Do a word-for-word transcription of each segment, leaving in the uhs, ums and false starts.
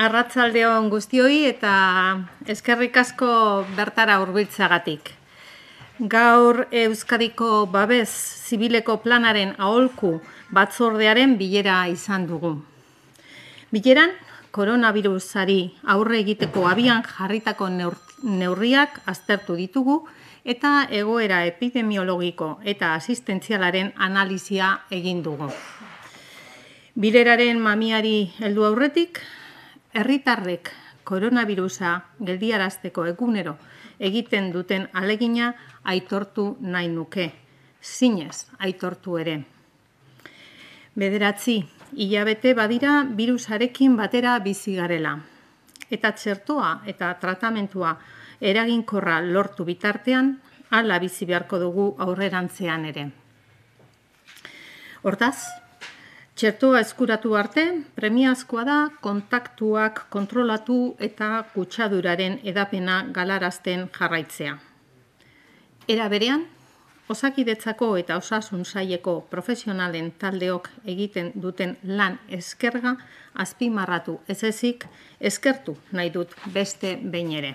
Arratsaldeon guztioi eta eskerrik asko bertara hurbiltzeagatik. Gaur Euskadiko Babes Zibileko Planaren aholku batzordearen bilera izan dugu. Bileran, koronavirusari aurre egiteko abian jarritako neurriak aztertu ditugu eta egoera epidemiologiko eta asistentzialaren analizia egin dugu. Bileraren mamiari heldu aurretik, herritarrek koronavirusa geldiarazteko egunero egiten duten alegina aitortu nahi nuke, zinez aitortu ere. Bederatzi, hilabete badira birusarekin batera bizi garela. Eta txertoa eta tratamentua eraginkorra lortu bitartean, hala bizi beharko dugu aurrerantzean ere. Hortaz, txertoa eskuratu arte, premiazkoa da kontaktuak kontrolatu eta kutsaduraren edapena galarazten jarraitzea. Era berean, Osakidetzako eta Osasun Saileko profesionalen taldeok egiten duten lan eskerga azpimarratu ez ezik eskertu nahi dut beste behin ere.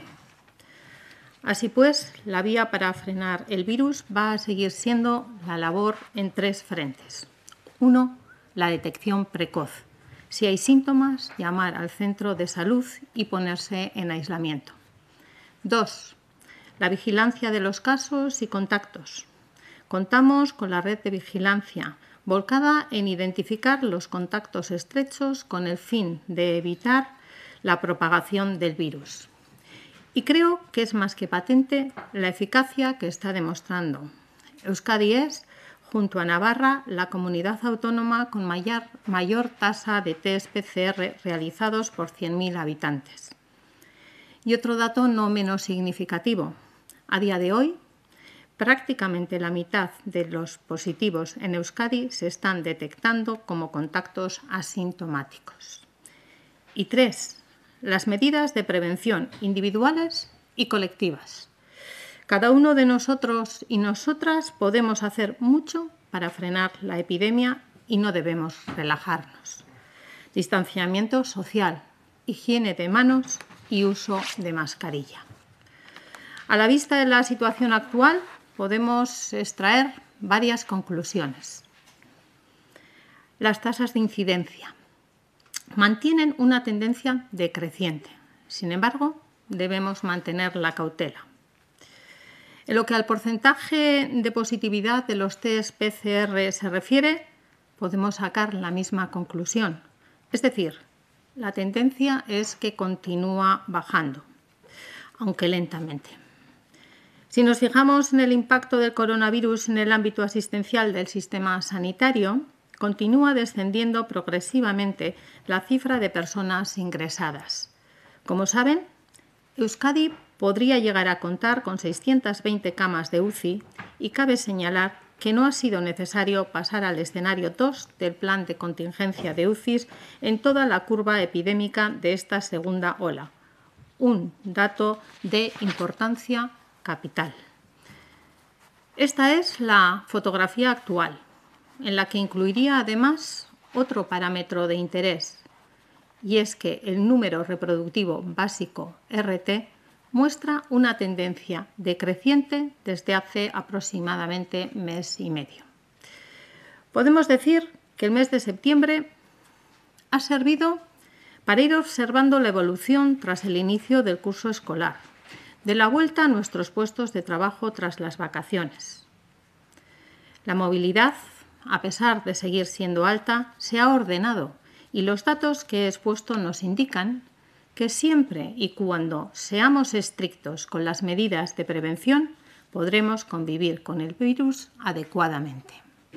Así pues, la vía para frenar el virus va a seguir siendo la labor en tres frentes. Uno, la detección precoz. Si hay síntomas, llamar al centro de salud y ponerse en aislamiento. Dos, la vigilancia de los casos y contactos. Contamos con la red de vigilancia, volcada en identificar los contactos estrechos con el fin de evitar la propagación del virus. Y creo que es más que patente la eficacia que está demostrando. Euskadi es, junto a Navarra, la comunidad autónoma con mayor, mayor tasa de test P C R realizados por cien mil habitantes. Y otro dato no menos significativo. A día de hoy, prácticamente la mitad de los positivos en Euskadi se están detectando como contactos asintomáticos. Y tres, las medidas de prevención individuales y colectivas. Cada uno de nosotros y nosotras podemos hacer mucho para frenar la epidemia y no debemos relajarnos. Distanciamiento social, higiene de manos y uso de mascarilla. A la vista de la situación actual, podemos extraer varias conclusiones. Las tasas de incidencia mantienen una tendencia decreciente. Sin embargo, debemos mantener la cautela. En lo que al porcentaje de positividad de los test P C R se refiere, podemos sacar la misma conclusión. Es decir, la tendencia es que continúa bajando, aunque lentamente. Si nos fijamos en el impacto del coronavirus en el ámbito asistencial del sistema sanitario, continúa descendiendo progresivamente la cifra de personas ingresadas. Como saben, Euskadi podría llegar a contar con seiscientas veinte camas de U C I y cabe señalar que no ha sido necesario pasar al escenario dos del plan de contingencia de U C Is en toda la curva epidémica de esta segunda ola. Un dato de importancia capital. Esta es la fotografía actual, en la que incluiría además otro parámetro de interés, y es que el número reproductivo básico R T muestra una tendencia decreciente desde hace aproximadamente mes y medio. Podemos decir que el mes de septiembre ha servido para ir observando la evolución tras el inicio del curso escolar, de la vuelta a nuestros puestos de trabajo tras las vacaciones. La movilidad, a pesar de seguir siendo alta, se ha ordenado y los datos que he expuesto nos indican que siempre y cuando seamos estrictos con las medidas de prevención, podremos convivir con el virus adecuadamente.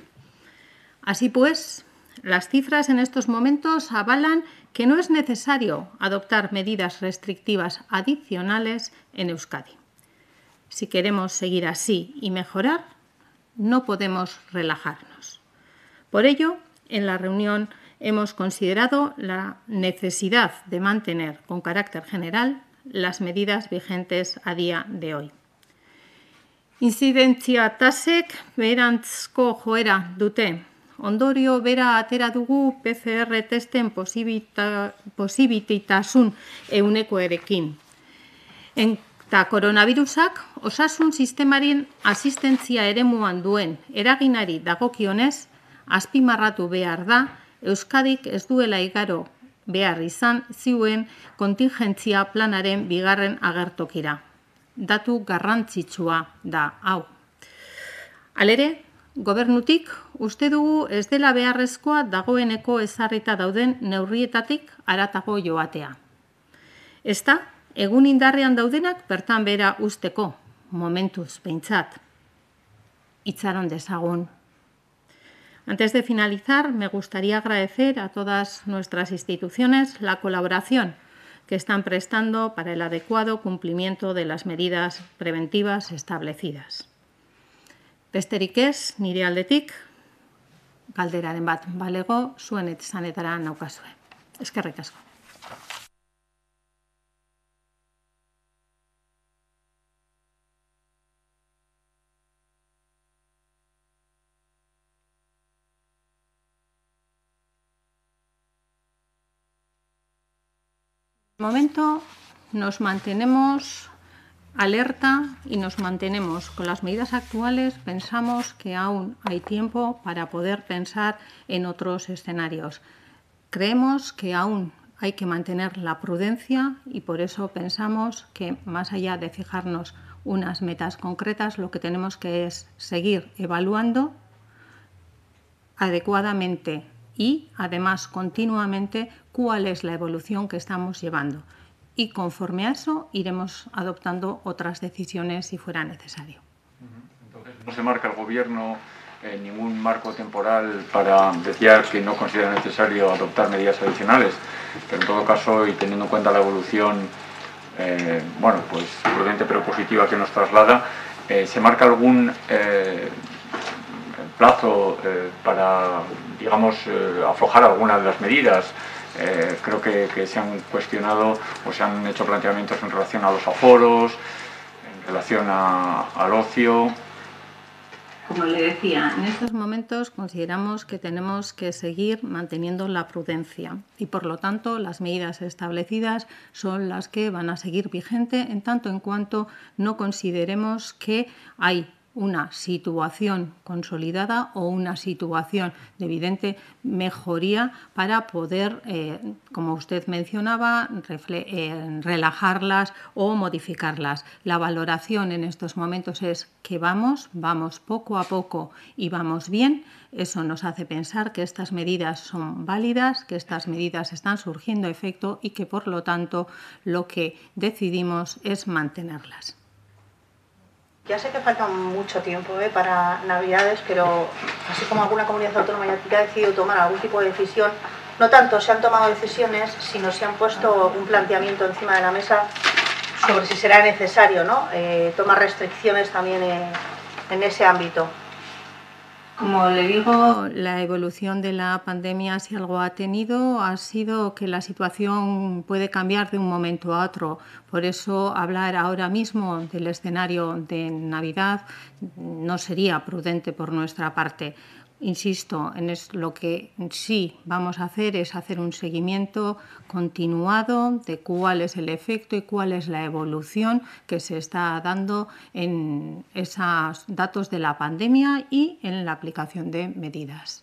Así pues, las cifras en estos momentos avalan que no es necesario adoptar medidas restrictivas adicionales en Euskadi. Si queremos seguir así y mejorar, no podemos relajarnos. Por ello, en la reunión hemos considerado la necesidad de mantener con carácter general las medidas vigentes a día de hoy. Inzidentzia tasek beherantzko joera dute. ondorio bera atera dugu P C R testen posibititasun eunekoerekin. Eta koronavirusak osasun sistemaren asistentzia eremuan duen eraginari dagokionez, azpimarratu behar da, Euskadik ez duela igaro behar izan ziuen kontingentzia planaren bigarren agertokira. Datu garrantzitsua da hau. Halere, gobernutik uste dugu ez dela beharrezkoa dagoeneko ezarrita dauden neurrietatik haratago joatea. Ezta, egun indarrean daudenak bertan bera usteko, momentuz behintzat. Itxaron dezagun. Antes de finalizar, me gustaría agradecer a todas nuestras instituciones la colaboración que están prestando para el adecuado cumplimiento de las medidas preventivas establecidas. Besterik ez, nire aldetik, galderaren bat balego, zuen esanetara naukazue. Eskerrik asko. De momento nos mantenemos alerta y nos mantenemos con las medidas actuales. Pensamos que aún hay tiempo para poder pensar en otros escenarios. Creemos que aún hay que mantener la prudencia y por eso pensamos que más allá de fijarnos unas metas concretas, lo que tenemos que es seguir evaluando adecuadamente y además continuamente cuál es la evolución que estamos llevando. Y conforme a eso iremos adoptando otras decisiones si fuera necesario. Entonces, no se marca el Gobierno en ningún marco temporal para decir que no considera necesario adoptar medidas adicionales, pero en todo caso, y teniendo en cuenta la evolución eh, bueno, pues, prudente pero positiva que nos traslada, eh, ¿se marca algún eh, plazo eh, para, digamos, eh, aflojar algunas de las medidas? Eh, creo que, que se han cuestionado o se han hecho planteamientos en relación a los aforos, en relación a, al ocio. Como le decía, en estos momentos consideramos que tenemos que seguir manteniendo la prudencia y, por lo tanto, las medidas establecidas son las que van a seguir vigentes en tanto en cuanto no consideremos que hay una situación consolidada o una situación de evidente mejoría para poder, eh, como usted mencionaba, eh, relajarlas o modificarlas. La valoración en estos momentos es que vamos, vamos poco a poco y vamos bien. Eso nos hace pensar que estas medidas son válidas, que estas medidas están surgiendo efecto y que, por lo tanto, lo que decidimos es mantenerlas. Ya sé que falta mucho tiempo ¿eh? para Navidades, pero así como alguna comunidad autónoma ya ha decidido tomar algún tipo de decisión, no tanto se han tomado decisiones, sino se han puesto un planteamiento encima de la mesa sobre si será necesario ¿no? eh, tomar restricciones también en, en ese ámbito. Como le digo, la evolución de la pandemia, si algo ha tenido, ha sido que la situación puede cambiar de un momento a otro. Por eso, hablar ahora mismo del escenario de Navidad no sería prudente por nuestra parte. Insisto, en es, lo que sí vamos a hacer es hacer un seguimiento continuado de cuál es el efecto y cuál es la evolución que se está dando en esos datos de la pandemia y en la aplicación de medidas.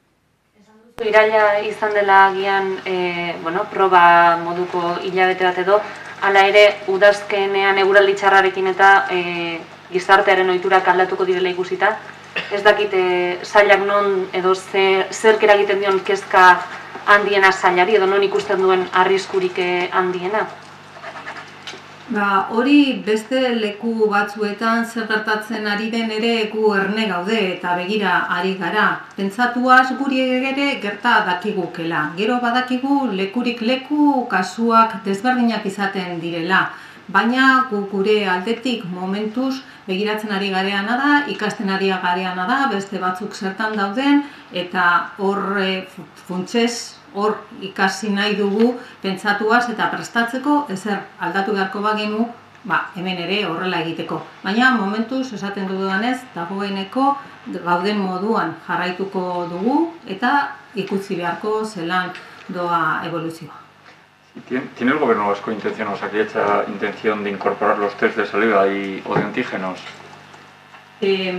Iraila izan dela agian e, bueno, proba moduko hilabete bat edo, hala ere udazkenean eguraldi txarrarekin eta e, gizartearen ohiturak aldatuko direla ikusita. Ez dakit zailak non edo zerk eragiten dion kezka handiena zailari edo non ikusten duen arriskurik handiena? Ba, hori beste leku batzuetan zer gertatzen ari den ere gu erne gaude eta begira ari gara. Pentsatuaz guri ere gerta dakigukela. Gero badakigu lekurik leku kasuak desberdinak izaten direla. Baina gu gure aldetik momentuz begiratzen ari gareana da, ikasten ari gareana da, beste batzuk zertan dauden, eta hor funtsez, hor ikasi nahi dugu pentsatuaz eta prestatzeko, ezer aldatu beharko bagenu ba, hemen ere horrela egiteko. Baina momentuz esaten dudanez, dagoeneko gauden moduan jarraituko dugu eta ikusi beharko zelan doa evoluzioa. ¿Tiene el gobierno vasco intención, o sea, que hecha intención de incorporar los test de saliva y, o de antígenos? Eh,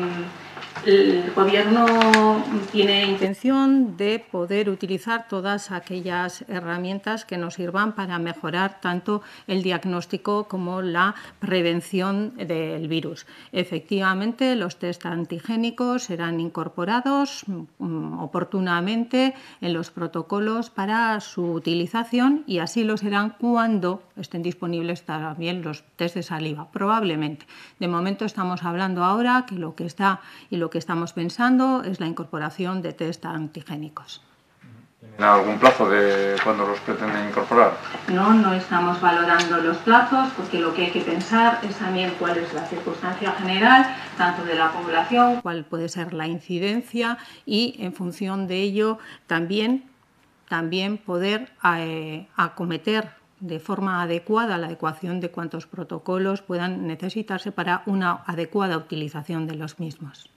El Gobierno tiene intención de poder utilizar todas aquellas herramientas que nos sirvan para mejorar tanto el diagnóstico como la prevención del virus. Efectivamente, los test antigénicos serán incorporados mm, oportunamente en los protocolos para su utilización y así lo serán cuando estén disponibles también los test de saliva, probablemente. De momento estamos hablando ahora que lo que está y lo que estamos pensando es la incorporación de test antigénicos. ¿Tienen algún plazo de cuándo los pretenden incorporar? No, no estamos valorando los plazos porque lo que hay que pensar es también cuál es la circunstancia general, tanto de la población, cuál puede ser la incidencia y en función de ello también, también poder eh, acometer de forma adecuada la adecuación de cuantos protocolos puedan necesitarse para una adecuada utilización de los mismos.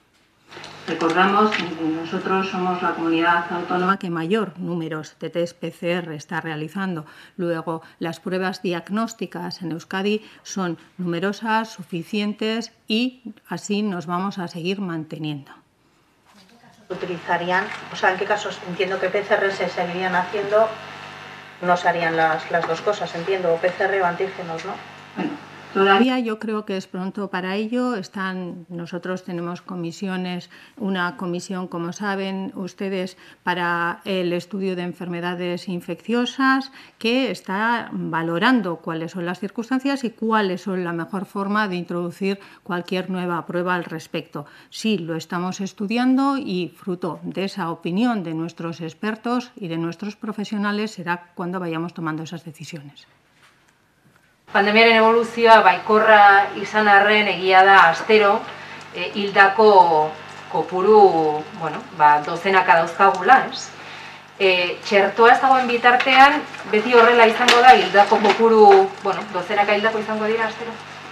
Recordamos que nosotros somos la comunidad autónoma que mayor números de test P C R está realizando. Luego, las pruebas diagnósticas en Euskadi son numerosas, suficientes y así nos vamos a seguir manteniendo. ¿En qué casos utilizarían? O sea, ¿en qué casos? Entiendo que P C R se seguirían haciendo, no se harían las, las dos cosas, entiendo, o P C R o antígenos, ¿no? Bueno, todavía yo creo que es pronto para ello. Están, nosotros tenemos comisiones, una comisión, como saben ustedes, para el estudio de enfermedades infecciosas que está valorando cuáles son las circunstancias y cuáles son la mejor forma de introducir cualquier nueva prueba al respecto. Sí, lo estamos estudiando y fruto de esa opinión de nuestros expertos y de nuestros profesionales será cuando vayamos tomando esas decisiones. Pandemiaren evoluzioa baikorra izan arren egia da astero e, hildako kopuru, bueno, ba, dozenaka dauzkagula, ez? E, txertoa ez dagoen bitartean, beti horrela izango da hildako kopuru, bueno, dozenaka hildako izango dira astero?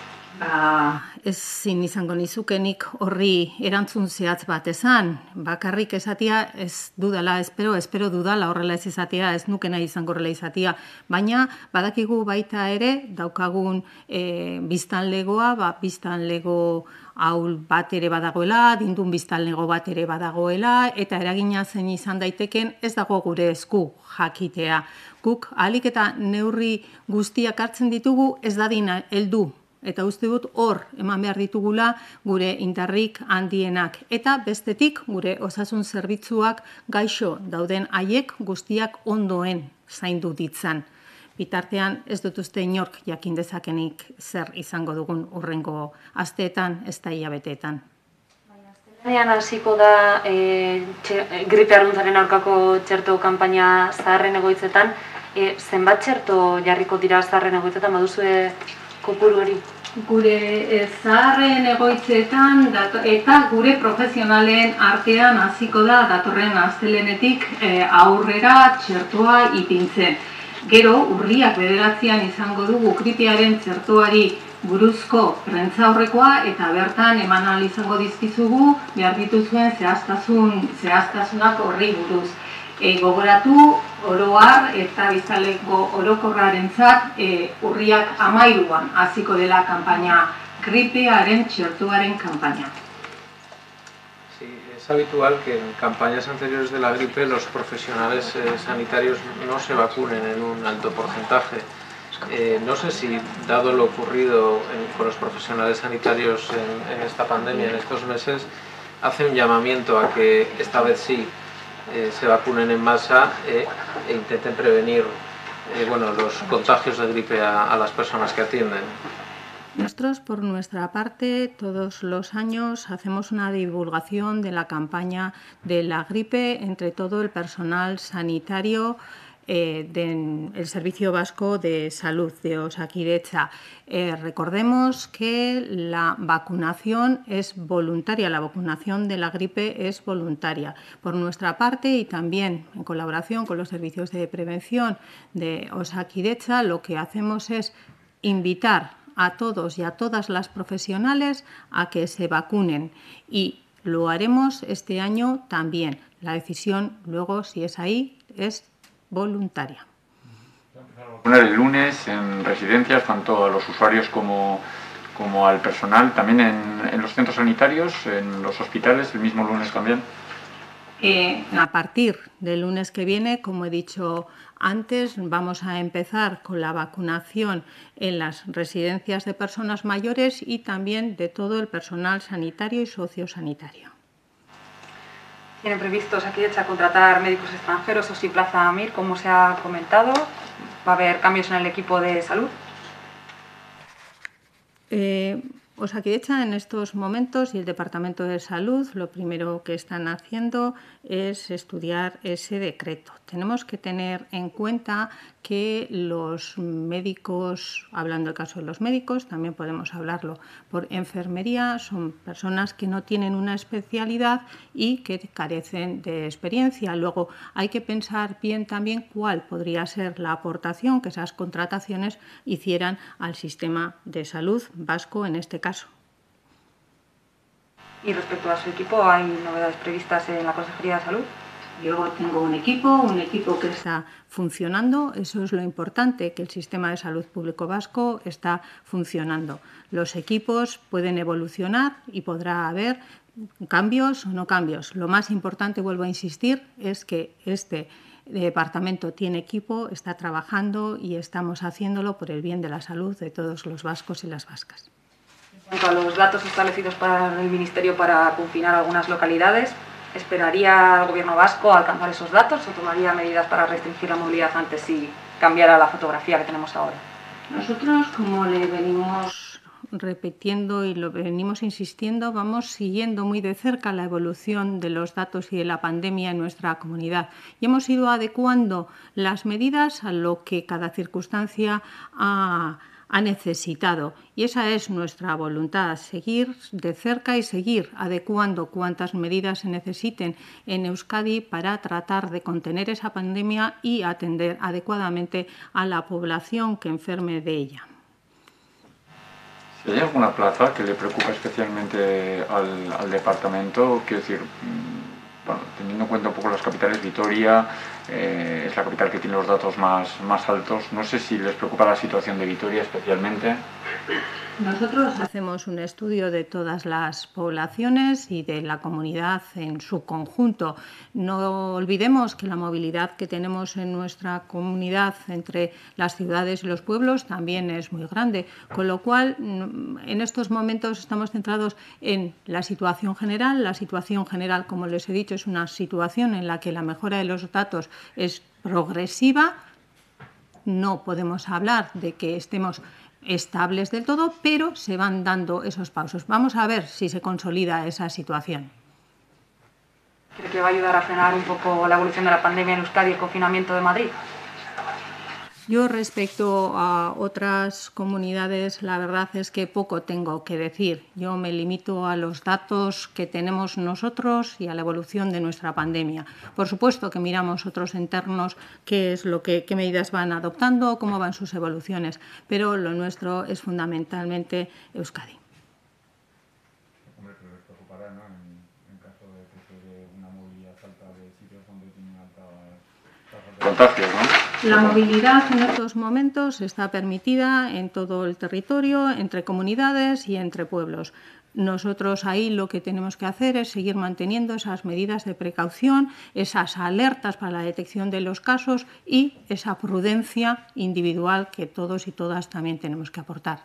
Ba, ezin izango nizukenik horri erantzun zehatz bat esan. Bakarrik esatia ez dudala, espero, espero dudala horrela ez izatea, ez nuke nahi izango horrela izatea. Baina badakigu baita ere daukagun e, biztanlegoa, ba, biztanlego ahul bat ere badagoela, dindun biztanlego bat ere badagoela, eta eragina zen izan daiteken ez dago gure esku jakitea. Guk ahalik eta neurri guztiak hartzen ditugu ez dadin heldu. Eta uste dut hor eman behar ditugula gure indarrik handienak. Eta bestetik gure osasun zerbitzuak gaixo dauden haiek guztiak ondoen zaindu ditzan. Bitartean ez dut uste inork jakin dezakenik zer izango dugun hurrengo asteetan, ez da hilabeteetan. Astelehenean hasiko da e, txe, gripe arruntzaren aurkako txerto kanpaina zaharren egoitzetan. E, zenbat txerto jarriko dira zaharren egoitzetan, baduzue kopuru hori? Gure zaharren egoitzetan eta gure profesionalen artean hasiko da datorren astelehenetik e, aurrera txertoa ipintzen. Gero, urriak bederatzian izango dugu gripearen txertoari buruzko prentzaurrekoa eta bertan eman ahal izango dizkizugu behar dituzuen zehaztasun, zehaztasunak horri buruz. E, gogoratu oroar eta biztanleko orokorrarentzat e, urriak hamairuan hasiko dela kanpaina gripearen txertoaren kanpaina. Sí, es habitual que en campañas anteriores de la gripe los profesionales eh, sanitarios no se vacunen en un alto porcentaje. Eh, no sé si, dado lo ocurrido en, con los profesionales sanitarios en, en esta pandemia, en estos meses, hace un llamamiento a que esta vez sí Eh, se vacunen en masa eh, e intenten prevenir eh, bueno, los contagios de gripe a, a las personas que atienden. Nosotros, por nuestra parte, todos los años hacemos una divulgación de la campaña de la gripe entre todo el personal sanitario eh, del Servicio Vasco de Salud de Osakidetza. Eh, recordemos que la vacunación es voluntaria, la vacunación de la gripe es voluntaria. Por nuestra parte y también en colaboración con los servicios de prevención de Osakidetza, lo que hacemos es invitar a todos y a todas las profesionales a que se vacunen y lo haremos este año también. La decisión luego, si es ahí, es voluntaria. Vacunar el lunes en residencias, tanto a los usuarios como, como al personal, también en, en los centros sanitarios, en los hospitales, el mismo lunes también. Eh, a partir del lunes que viene, como he dicho antes, vamos a empezar con la vacunación en las residencias de personas mayores y también de todo el personal sanitario y sociosanitario. ¿Tiene previsto Osakidetza contratar médicos extranjeros o si Plaza Mir, como se ha comentado? ¿Va a haber cambios en el equipo de salud? Eh, Osakidetza en estos momentos y el Departamento de Salud lo primero que están haciendo es estudiar ese decreto. Tenemos que tener en cuenta que los médicos, hablando del caso de los médicos, también podemos hablarlo por enfermería, son personas que no tienen una especialidad y que carecen de experiencia. Luego hay que pensar bien también cuál podría ser la aportación que esas contrataciones hicieran al sistema de salud vasco en este caso. Y respecto a su equipo, ¿hay novedades previstas en la Consejería de Salud? Yo tengo un equipo, un equipo que está funcionando, eso es lo importante, que el sistema de salud público vasco está funcionando. Los equipos pueden evolucionar y podrá haber cambios o no cambios. Lo más importante, vuelvo a insistir, es que este departamento tiene equipo, está trabajando y estamos haciéndolo por el bien de la salud de todos los vascos y las vascas. En cuanto a los datos establecidos para el Ministerio para confinar algunas localidades, ¿esperaría el Gobierno vasco a alcanzar esos datos o tomaría medidas para restringir la movilidad antes si cambiara la fotografía que tenemos ahora? Nosotros, como le venimos repitiendo y lo venimos insistiendo, vamos siguiendo muy de cerca la evolución de los datos y de la pandemia en nuestra comunidad y hemos ido adecuando las medidas a lo que cada circunstancia ha ha necesitado y esa es nuestra voluntad, seguir de cerca y seguir adecuando cuantas medidas se necesiten en Euskadi para tratar de contener esa pandemia y atender adecuadamente a la población que enferme de ella. Si hay alguna plaza que le preocupa especialmente al, al departamento, quiero decir, bueno, teniendo en cuenta un poco las capitales, Vitoria eh, es la capital que tiene los datos más, más altos. No sé si les preocupa la situación de Vitoria especialmente. Nosotros hacemos un estudio de todas las poblaciones y de la comunidad en su conjunto. No olvidemos que la movilidad que tenemos en nuestra comunidad entre las ciudades y los pueblos también es muy grande, con lo cual en estos momentos estamos centrados en la situación general. La situación general, como les he dicho, es una situación en la que la mejora de los datos es progresiva. No podemos hablar de que estemos estables del todo, pero se van dando esos pasos. Vamos a ver si se consolida esa situación. ¿Cree que va a ayudar a frenar un poco la evolución de la pandemia en Euskadi y el confinamiento de Madrid? Yo respecto a otras comunidades, la verdad es que poco tengo que decir. Yo me limito a los datos que tenemos nosotros y a la evolución de nuestra pandemia. Por supuesto que miramos otros entornos, qué es lo que, qué medidas van adoptando, cómo van sus evoluciones, pero lo nuestro es fundamentalmente Euskadi. Hombre, pero les preocupará, ¿no? En, en caso de que se dé una movilidad alta de sitios donde tienen altas tasas de contagios, ¿no? La movilidad en estos momentos está permitida en todo el territorio, entre comunidades y entre pueblos. Nosotros ahí lo que tenemos que hacer es seguir manteniendo esas medidas de precaución, esas alertas para la detección de los casos y esa prudencia individual que todos y todas también tenemos que aportar.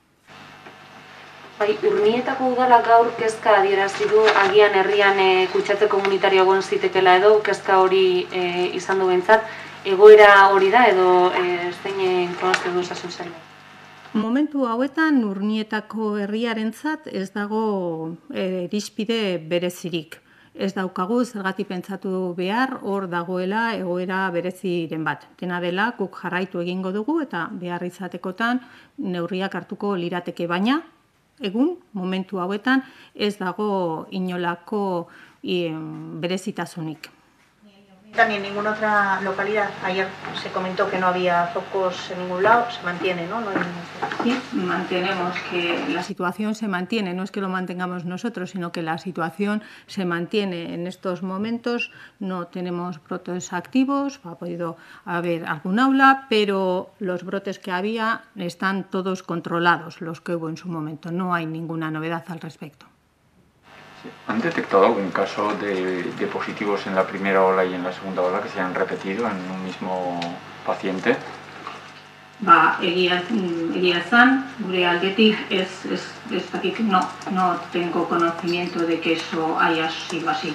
Bai, Urnietako udalak gaur kezka adierazi du agian herrian e, kutsatze komunitario egon zitekeela edo kezka hori e, izan du behintzat. Egoera hori da edo e, zein informazio du osasun sailak? Momentu hauetan Urnietako herriarentzat ez dago e, irizpide berezirik. Ez daukagu zergatik pentsatu behar hor dagoela egoera bereziren bat. Dena dela guk jarraitu egingo dugu eta behar izatekotan neurriak hartuko lirateke, baina egun momentu hauetan ez dago inolako e, berezitasunik. Ni en ninguna otra localidad. Ayer se comentó que no había focos en ningún lado, se mantiene, ¿no? No hay... Sí, mantenemos que la situación se mantiene, no es que lo mantengamos nosotros, sino que la situación se mantiene en estos momentos. No tenemos brotes activos, ha podido haber algún aula, pero los brotes que había están todos controlados, los que hubo en su momento. No hay ninguna novedad al respecto. ¿Han detectado algún caso de, de positivos en la primera ola y en la segunda ola que se han repetido en un mismo paciente? Ba, egia, egia esan, gure aldetik ez, ez, ez dakit, no, no tengo conocimiento de que eso haya sido así.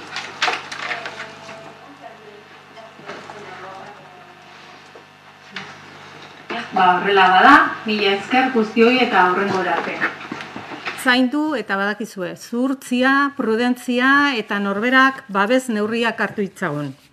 Ba, horrela bada, mila esker guztioi eta aurrengora arte. Zaindu eta badakizue, zuhurtzia, prudentzia eta norberak babes neurriak hartu ditzagun.